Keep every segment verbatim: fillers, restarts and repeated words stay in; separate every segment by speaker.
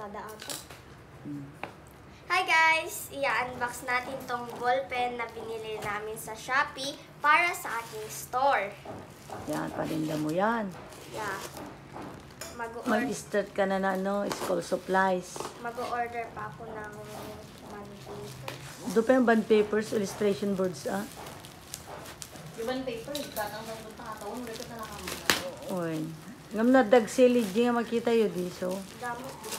Speaker 1: barkada ata.
Speaker 2: Hmm.
Speaker 1: Hi guys! I-unbox natin tong ballpen na binili namin sa Shopee para sa aking store.
Speaker 2: Yan, paninda mo yan.
Speaker 1: Yeah. Mag-order
Speaker 2: Mag-start ka na na, ano, school supplies.
Speaker 1: mag-order pa ako ng bond papers.
Speaker 2: Doon pa yung bond papers, illustration boards, ah.
Speaker 3: Yung bond papers, datang daw punta katawang, ulit ka na nakamula.
Speaker 2: Uy. Ngam na dag silid, di nga makita yun, di. So,
Speaker 1: Damot din.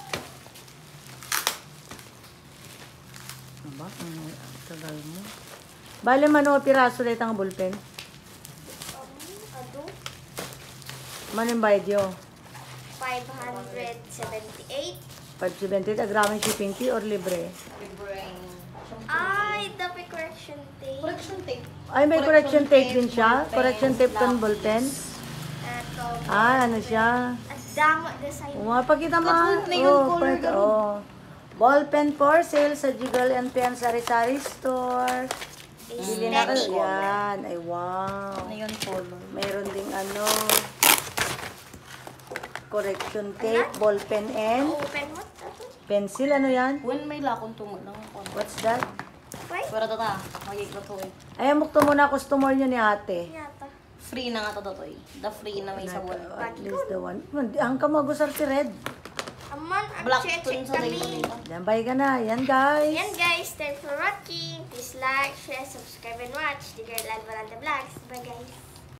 Speaker 2: aba, ang tagal mo. Bale, mano, piraso ulit ang ballpen.
Speaker 1: Um, ano?
Speaker 2: Manin bayad yun?
Speaker 1: five seventy-eight.
Speaker 2: five seventy, agraming shipping fee or libre?
Speaker 3: Libre.
Speaker 1: Ay, dapat correction tape.
Speaker 3: Correction tape.
Speaker 2: Ay, may correction, tape din siya?
Speaker 3: ballpen,
Speaker 2: Correction tape kan
Speaker 3: lapis.
Speaker 2: ballpen?
Speaker 1: Ito.
Speaker 2: Ah, ano siya?
Speaker 1: At damot design.
Speaker 2: Umapakita mo.
Speaker 3: Katulad na yung
Speaker 2: Oh,
Speaker 3: color
Speaker 2: pwede,
Speaker 3: ganun.
Speaker 2: oh. Ballpen for sale sa Jigal and Pen Sari Sari Store. Bili na
Speaker 1: Aesthetic.
Speaker 2: kayo. Yan. Ay, wow.
Speaker 3: Ano yun, color?
Speaker 2: Mayroon ding ano, correction tape, ballpen and
Speaker 1: Open mo. Ito.
Speaker 2: pencil. Ano yan?
Speaker 3: When may lakon tumod lang ako.
Speaker 2: What's that?
Speaker 1: Wait.
Speaker 3: Pero tata, magiging to eh.
Speaker 2: Ay, mukto muna customer nyo ni ate.
Speaker 1: Yata.
Speaker 3: Free na nga to to eh. The free na may sabon.
Speaker 2: At least the one. Ang kamagusar si Red.
Speaker 1: Aman,
Speaker 3: Black
Speaker 1: check
Speaker 3: tun sa
Speaker 1: kami.
Speaker 3: dito.
Speaker 2: Yan, bye ka na. Yan, guys.
Speaker 1: Yan guys, thanks for watching. Please like, share, subscribe, and watch the Girl Alvarante Vlogs. Bye guys.